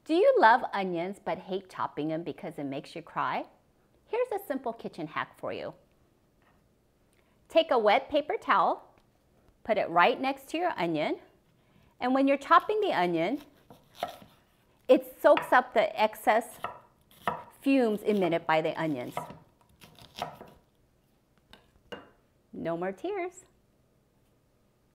Do you love onions but hate chopping them because it makes you cry? Here's a simple kitchen hack for you. Take a wet paper towel, put it right next to your onion, and when you're chopping the onion, it soaks up the excess fumes emitted by the onions. No more tears.